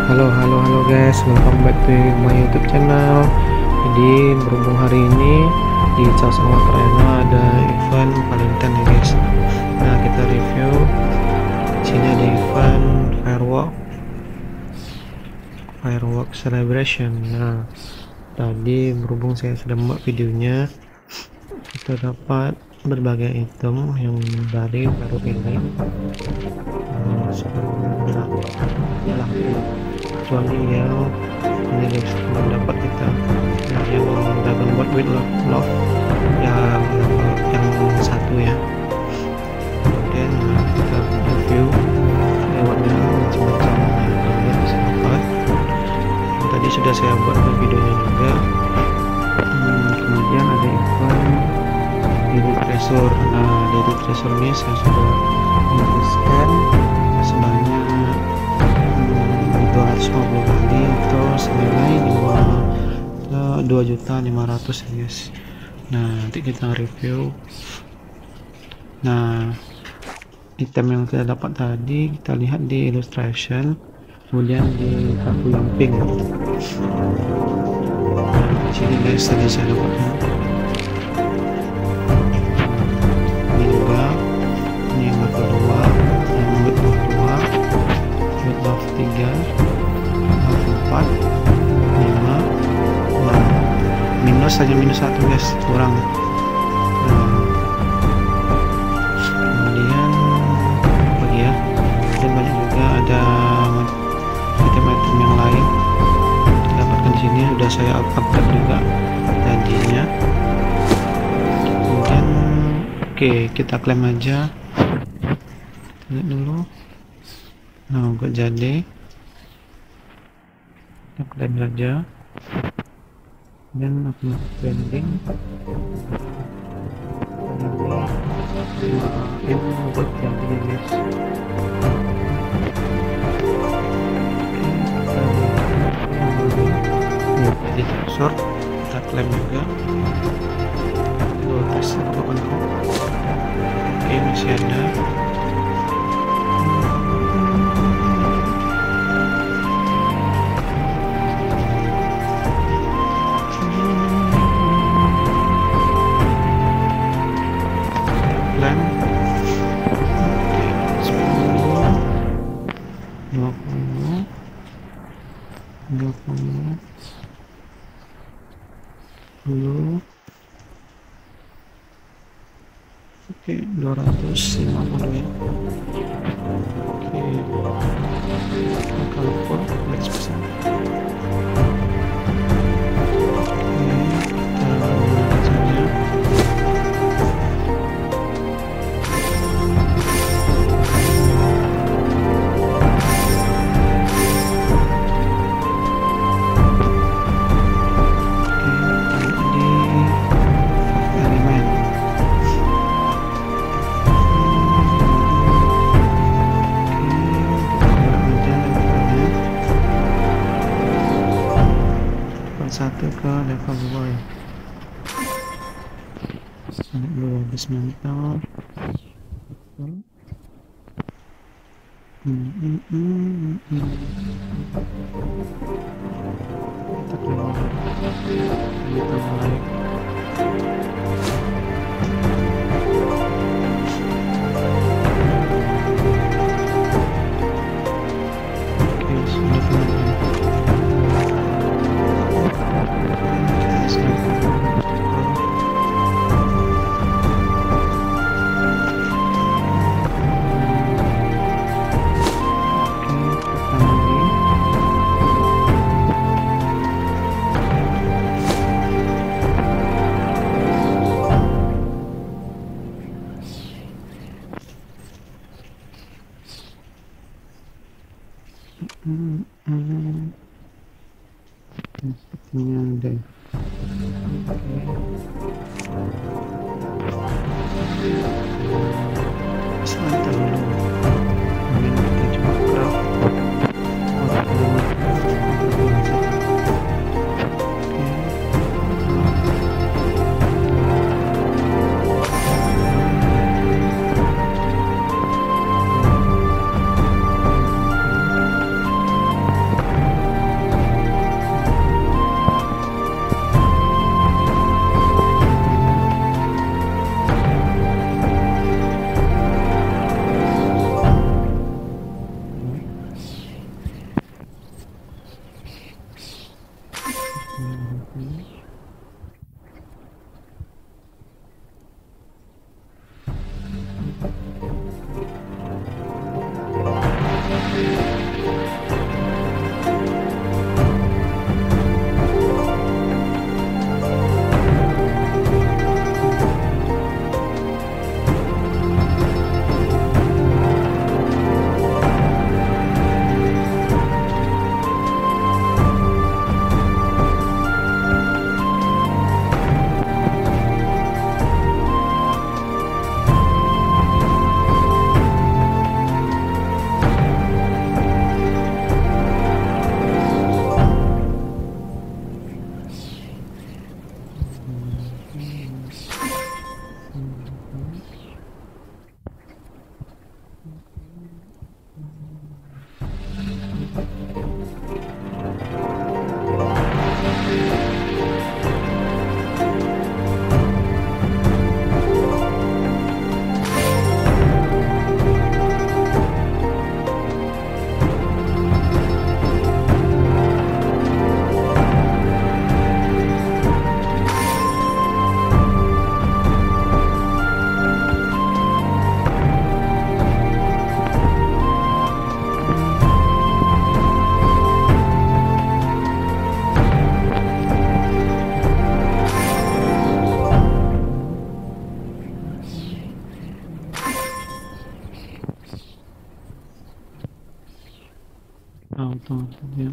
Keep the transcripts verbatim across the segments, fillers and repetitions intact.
Halo halo halo guys, welcome back to my YouTube channel. Jadi berhubung hari ini di Charles Arena ada event Valentine ya guys. Nah kita review. Sini ada event firework firework celebration. Nah tadi berhubung saya sudah membuat videonya, kita dapat berbagai item yang dari baru ini. Nah, kecuali yang ini guys, belum dapat kita. Nah, yang Dragon Boat with Love, love yang yang satu ya. Kemudian nah, kita review lewatnya macam-macam. Nah, kita bisa dapat. Tadi sudah saya buat videonya juga. Hmm, kemudian ada event Daily Treasure. Nah, Daily Treasure ini saya sudah menghabiskan sebanyak dua ratus lima puluh kali atau senilai dua juta lima ratus ya guys. Nah nanti kita review. Nah item yang kita dapat tadi kita lihat di illustration, kemudian di kartu yang pink. Nah, di sini guys tadi saya dapatnya ini juga, ini yang kedua, yang kedua buff tiga, buff empat, lima, enam, minus hanya minus satu guys, kurang. Nah, kemudian apa ya, dan banyak juga ada item-item yang lain dapatkan di sini, sudah saya update juga tadinya. Kemudian oke okay, kita klaim aja, lihat dulu. Nah, untuk jadi kita klaim saja dan aku pending ini untuk jadi guys. Ya, jadi short kita klaim juga. Kita tes apa kan? Oke, masih ada. dua puluh dulu oke dua ratus lima puluh ya. Oke kalau pun let's pesan. Satu ke level dua ya. Naik dulu habis mental. Hmm, hmm, hmm, hmm. Kita keluar. Kita mulai. Oke, sudah keluar. Hmm, hmm. Sepertinya ada. Sebentar dulu. Kemudian kita coba craft. tahu tahu ya.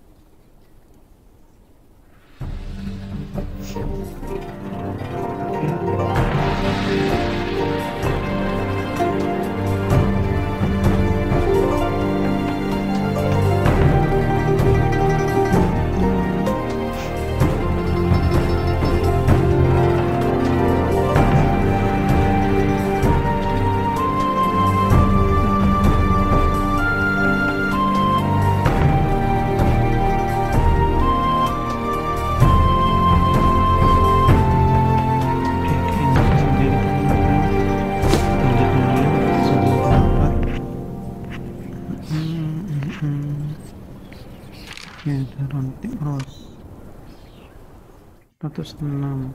Ya, rontik ros seratus enam.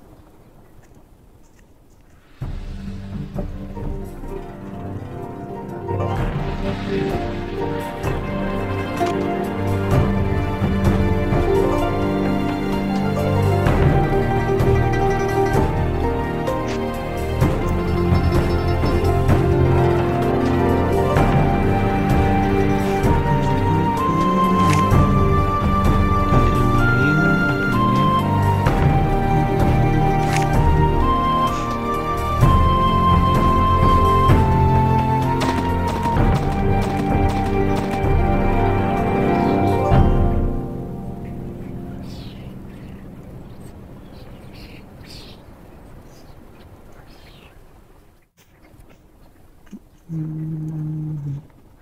Hmm.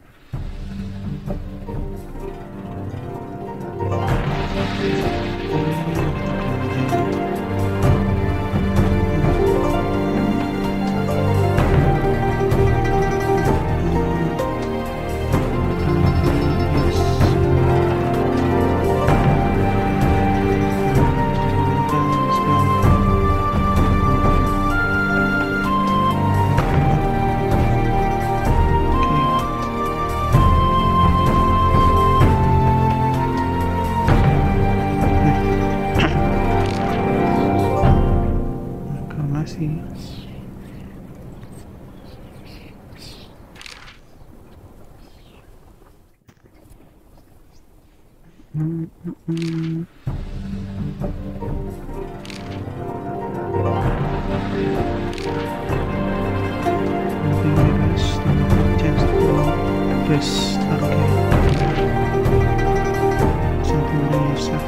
Masih hmm, hmm, hmm. Nothing mirrors the chance to press target. Something biasa.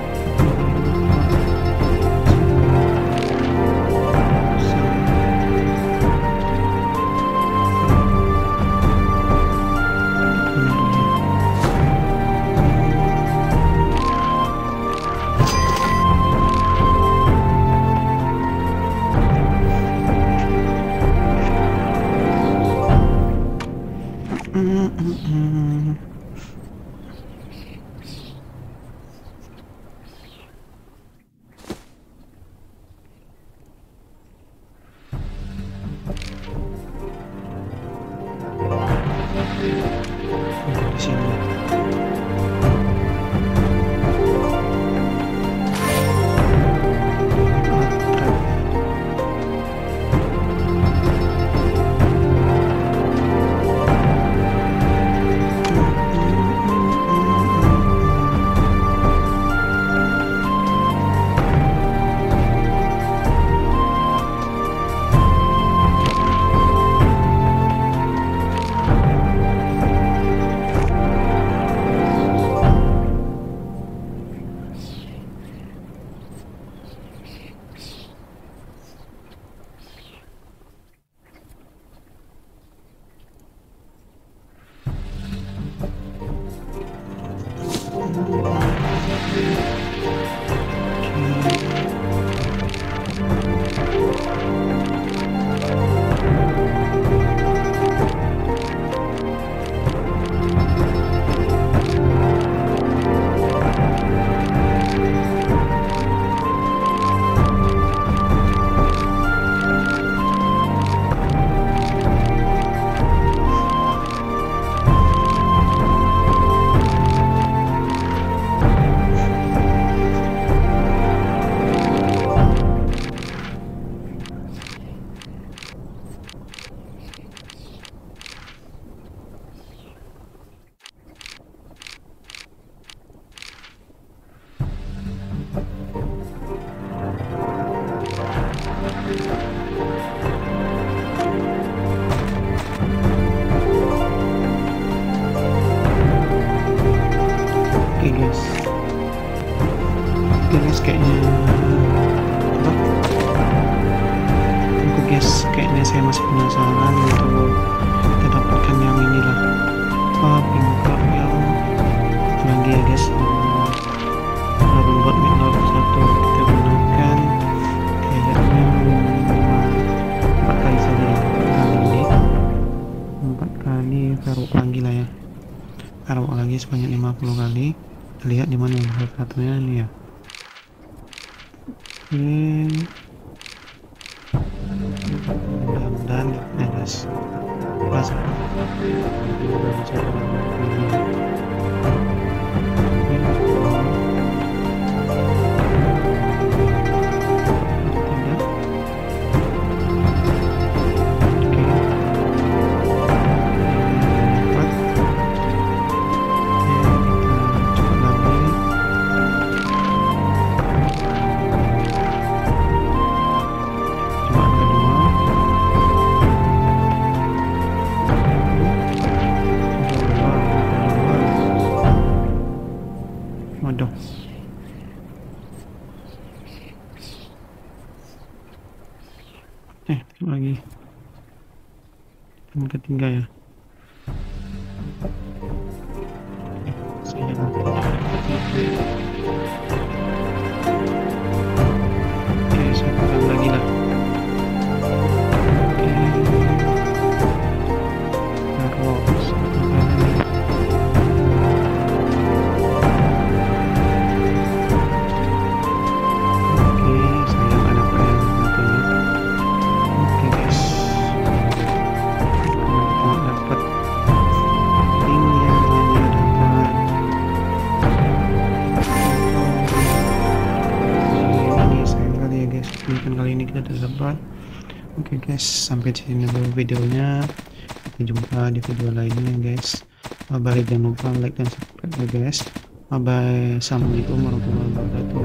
Mm-mm. Di sini. guys. Oke guys, kayaknya apa? Oke guys, kayaknya saya masih penasaran untuk kita dapatkan yang inilah, apa pink card yang lagi ya guys. Dragon Bolt Whitlock satu kita gunakan kayaknya empat kali saja ya, kali ini empat kali taruh lagi lah ya, taruh lagi sebanyak lima puluh kali. Kita lihat di mana yang satunya ini ya. Oke, mudah-mudahan ya guys, pas waduh, eh lagi yang ketiga ya. Eh, saya lupa. Oke, saya pegang lagi lah. Oke, terus kali ini kita dapat. Oke guys, sampai sini dulu videonya. Sampai jumpa di video lainnya guys. Bye bye, jangan lupa like dan subscribe ya guys. Bye bye, assalamualaikum warahmatullahi wabarakatuh.